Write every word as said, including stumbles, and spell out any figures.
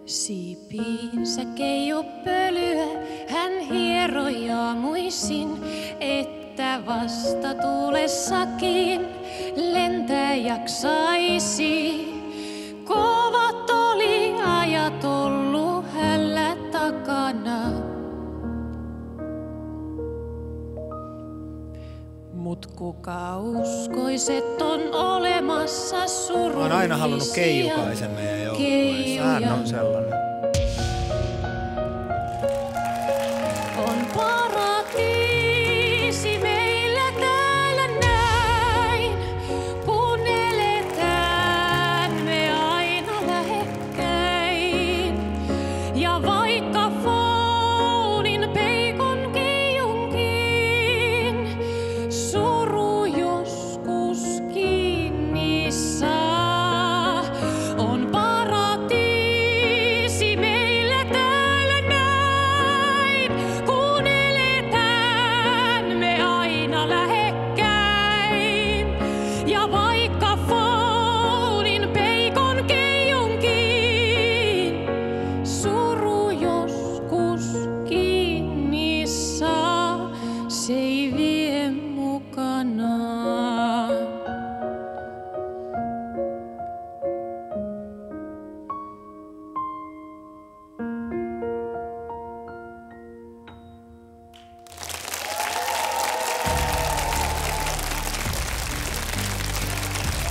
Siipiinsä keiju pölyä, hän hieroi aamuisin, että vasta tuulessakin lentää jaksaisi. Kovat oli ajat ollu hällä takana. Mut kuka uskois, et on olemassa surullisia Mä oon aina halunnut Keijukaisen meidän joukkueeseen. Hän on sellainen.